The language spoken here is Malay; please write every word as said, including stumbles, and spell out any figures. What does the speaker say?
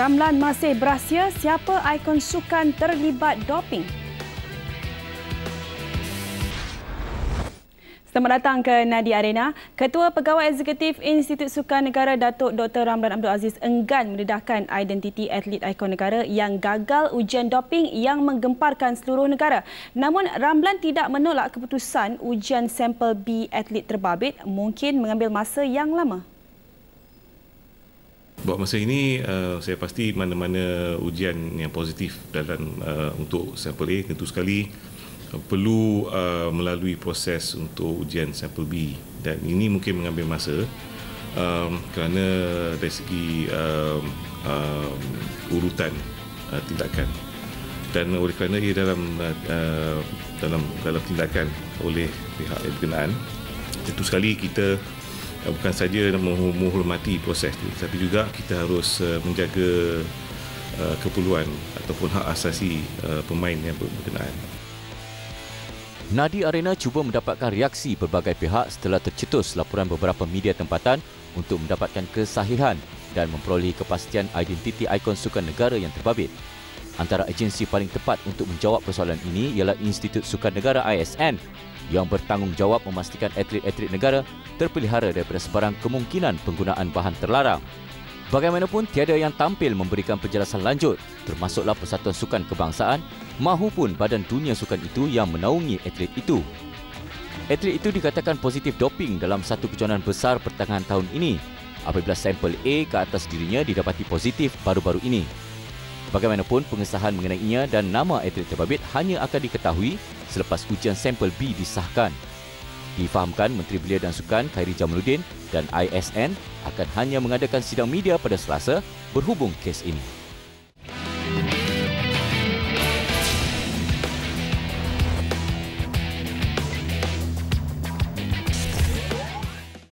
Ramlan masih berahsia siapa ikon sukan terlibat doping. Selamat datang ke Nadi Arena. Ketua Pegawai Eksekutif Institut Sukan Negara Datuk Doktor Ramlan Abdul Aziz enggan mendedahkan identiti atlet ikon negara yang gagal ujian doping yang menggemparkan seluruh negara. Namun Ramlan tidak menolak keputusan ujian sampel B atlet terbabit mungkin mengambil masa yang lama. Buat masa ini, uh, saya pasti mana-mana ujian yang positif dalam uh, untuk sampel A tentu sekali uh, perlu uh, melalui proses untuk ujian sampel B, dan ini mungkin mengambil masa um, kerana dari segi um, um, urutan uh, tindakan, dan oleh kerana ia dalam uh, dalam dalam tindakan oleh pihak yang berkenaan, tentu sekali kita bukan saja menghormati proses itu, tapi juga kita harus menjaga keperluan ataupun hak asasi pemain yang berkenaan. Nadi Arena cuba mendapatkan reaksi berbagai pihak setelah tercetus laporan beberapa media tempatan untuk mendapatkan kesahihan dan memperolehi kepastian identiti ikon sukan negara yang terbabit. Antara agensi paling tepat untuk menjawab persoalan ini ialah Institut Sukan Negara I S N yang bertanggungjawab memastikan atlet-atlet negara terpelihara daripada sebarang kemungkinan penggunaan bahan terlarang. Bagaimanapun, tiada yang tampil memberikan penjelasan lanjut, termasuklah Persatuan Sukan Kebangsaan mahupun Badan Dunia Sukan itu yang menaungi atlet itu. Atlet itu dikatakan positif doping dalam satu kejohanan besar pertengahan tahun ini, apabila sampel A ke atas dirinya didapati positif baru-baru ini. Bagaimanapun, pengesahan mengenainya dan nama atlet terbabit hanya akan diketahui selepas ujian sampel B disahkan. Difahamkan Menteri Belia dan Sukan Khairy Jamaluddin dan I S N akan hanya mengadakan sidang media pada Selasa berhubung kes ini.